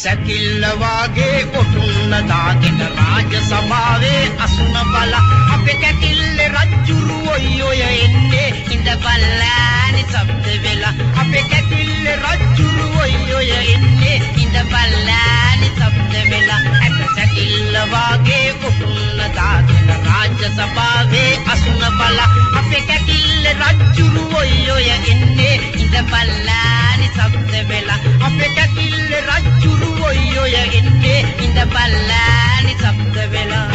සැකිල්ල වාගේ ඔටුන්න දාගෙන රාජ සභාවේ අසුන බල අපේ කැකිල්ල රජුරු ඔය එන්නේ ඉඳපල්ලානි සබ්ද වෙලා අපේ කැකිල්ල රජුරු ඔය එන්නේ ඉඳපල්ලානි සබ්ද වෙලා ඇට සැකිල්ල වාගේ ඔටුන්න දාගෙන රාජ සභාවේ අසුන බල අපේ කැකිල්ල රජුරු ඔය එන්නේ ඉඳපල්ලානි සබ්ද වෙලා අපේ කැකිල්ල රජුරු ඔය එන්නේ ඉඳපල්ලානි සබ්ද වෙලා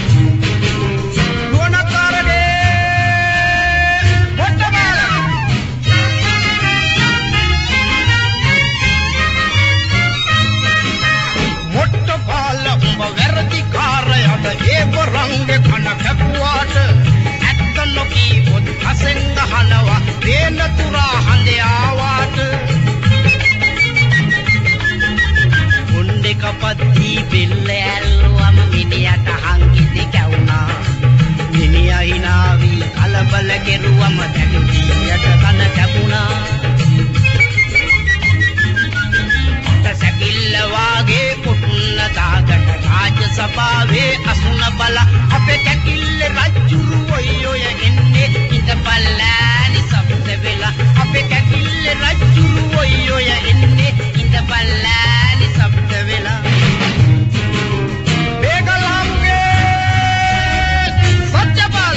ලෝණකාරගේ පොට්ටබාල මොට්ටබාල උඹ වැරදි කාර්යයට ඒ වරංගේ කන කැපුවාට ඇත්ත නොකීවොත් හසෙන් ගහනවා වේන තුරා හඳේ ආවාට කපද්දී බෙල්ල ඇල්ලුවම මිනියට හංගිදි කැවුනා මිනියා හිනාවි කලබල කෙරුවම දැනුදියට කන කැපුණා සැකිල්ල වාගේ කොටුන්න දාගට රාජ සභාවේ අසුන බල අපේ කැකිල්ල රජුරු ඔය එන්නේ ඉඳපල්ලානි සබ්ද වෙලා අපේ කැකිල්ල රජුරු ඔය එන්නේ ඉඳපල්ලානි සබ්ද වෙලා බේගලම්ගේ සත්‍යපාල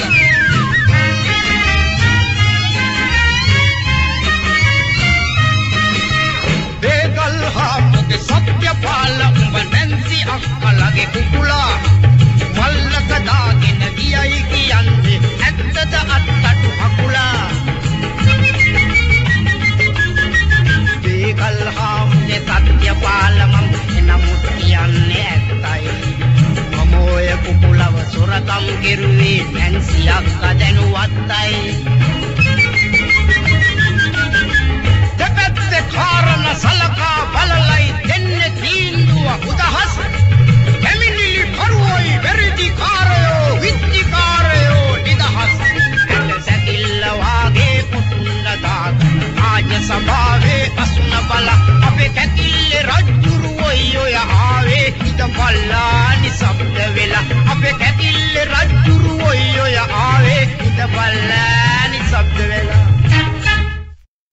බේගල්හාමුගේ සත්‍යපාල උඹ නැන්සි අක්කලගේ කුකුලා මල්ලක දාගෙන ගියයි කියන්නේ ඇත්තද අත්තටු අකුලා බේගල්හාමුගේ සත්‍යපාල මම එනමුත් කියන්නේ ඇත්තයි මම ඔය කුකුලව සොරකම් කෙරුවේ නැන්සි අක්කා දැනුවත්තයි දෙපැත්තේ කාරණ සලකා බලලයි දෙන්නේ තීන්දුව උදහස් කැමිනිලි කරුවයි වෙරිදි කාරයෝ විත්තිකාරයෝ නිදහස් ඇට සැකිල්ල වාගේ පුතුන්න දාගන රාජ සභාවේ අසුන බල අපේ කැකිල්ල රජුරු ඔය ආවේ ඉඳපල්ලානි සබ්ද වෙලා අපේ කැකිල්ල රජුරු ඔය ආවේ ඉඳපල්ලා